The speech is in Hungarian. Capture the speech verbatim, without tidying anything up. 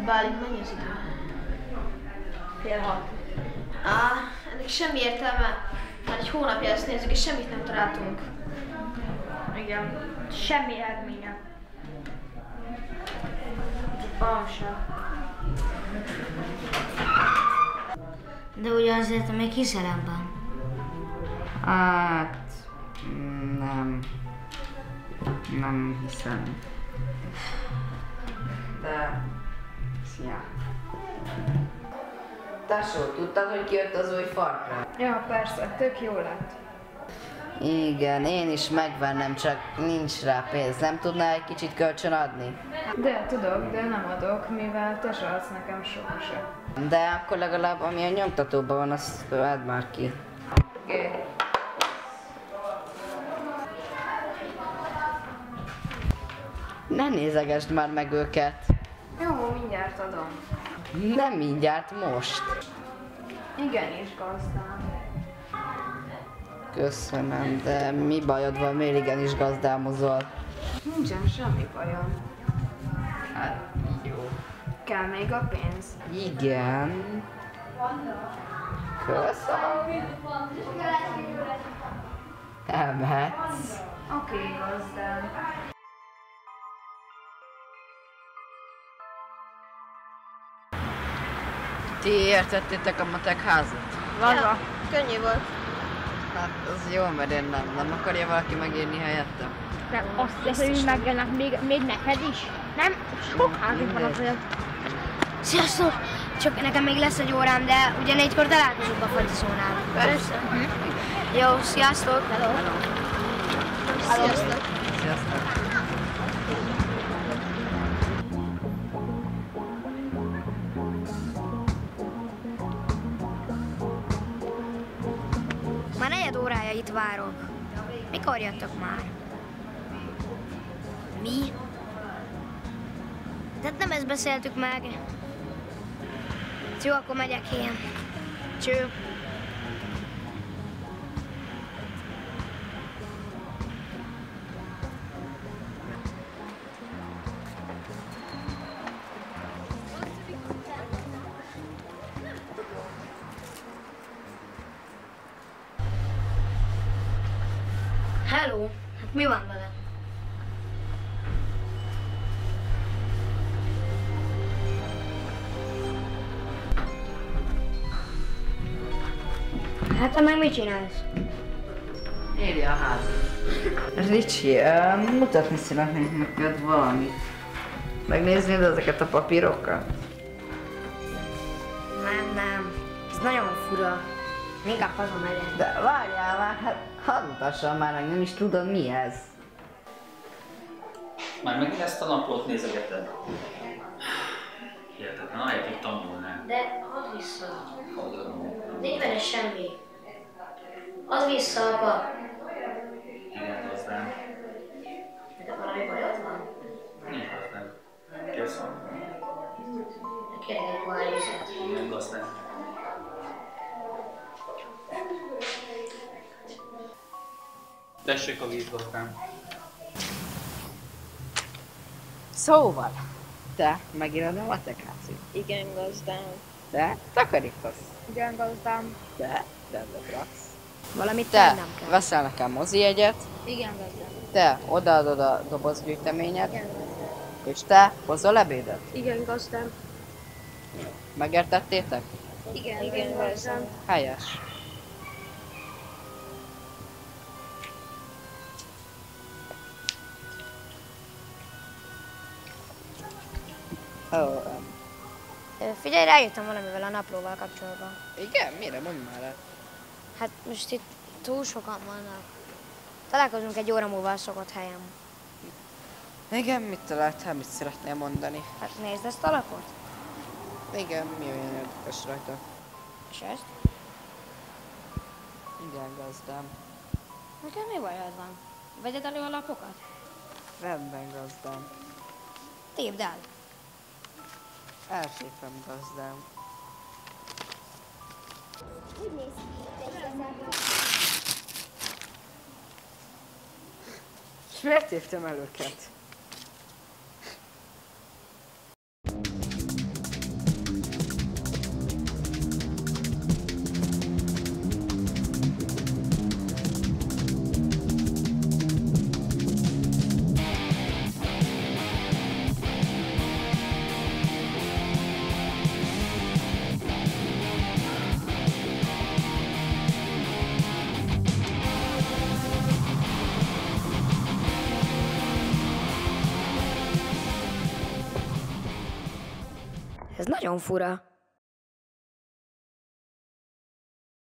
Bálint mennyi az idő? Fél hat. Á, ennek semmi értelme. Már egy hónapja ezt nézzük, és semmit nem találtunk. Igen. Semmi eredménye. Van sem. De ugye azért még hiszelem van. Hát... nem... Nem hiszem. De... Szia. Tesó, tudtad, hogy kijött az új farkra? Ja, persze, tök jó lett. Igen, én is megvennem, csak nincs rá pénz. Nem tudnál egy kicsit kölcsön adni? De tudok, de nem adok, mivel te se adsz nekem sohasem. De akkor legalább ami a nyomtatóban van, azt add már ki. Oké. Okay. Ne nézegesd már meg őket. Jó, mindjárt adom. Nem mindjárt, most. Igenis, gazdám. Köszönöm, de mi bajod van, miért igenis gazdámozol? Nincsen semmi bajom. Hát, jó. Kell még a pénz? Igen. Köszönöm. Elmehetsz. Oké, okay, gazdám. Ti értettétek a matek házat? Laza. Könnyű volt. Hát az jó, mert én nem. Nem akarja valaki megírni helyettem? De azt hiszem, hogy megjelennek még, még neked is. Nem? Sok házunk van azért. Sziasztok! Csak nekem még lesz egy órám, de ugye négykor találkozunk a fadizónál. Persze. Hm? Jó, sziasztok! Hello! Hello. Sziasztok. Sziasztok. Már negyed órája itt várok. Mikor jöttök már? Mi? Tehát nem ezt beszéltük meg. Jó, akkor megyek én. Cső. Hello, hát mi van veled? Hát te meg mit csinálsz? Írja a házat. Ricsi, uh, mutatni szeretnék neked valamit. Megnéznéd ezeket a papírokat? Nem, nem. Ez nagyon fura. Inkább hazamegyek. De várjál már, hát hadd mutassam már meg, nem is tudod mi ez. Már megint ezt a naplót nézegeted? Hihetetlen, ahelyett, hogy tanulnál. De add vissza. Odaadom. Nincs benne semmi. Add vissza, apa. Igen, gazdám. Neked valami bajod van? Nincs gazdám. Köszönöm. Kérlek egy pohár Igen, gazdám. Tessék a víz, gazdám. Szóval, te megírod a matekázit. Igen, gazdám. Te takarítasz. Igen, gazdám. Te rendbe raksz. Valamit Te tennem kell. veszel nekem mozijegyet. Igen, gazdám. Te odaadod a dobozgyűjteményet. Igen, gazdám. És te hozol ebédet. Igen, gazdám. Megértettétek? Igen, igen, gazdám. Helyes. Oh, um, Ö, Figyelj, rájöttem valamivel a naplóval kapcsolatban. igen, mire? Mondj már el. Hát most itt túl sokan vannak. Találkozunk egy óra múlva a szokott helyen. Igen, mit találtál, mit szeretnél mondani? Hát nézd ezt a lapot. Igen, mi olyan érdekes rajta? És ezt? Igen, gazdám. Neked mi bajod van? Vegyed elő a lapokat? Rendben, gazdám. Tépd el. Elsépem, gazdám. És miért hívtam el őket? Ez nagyon fura.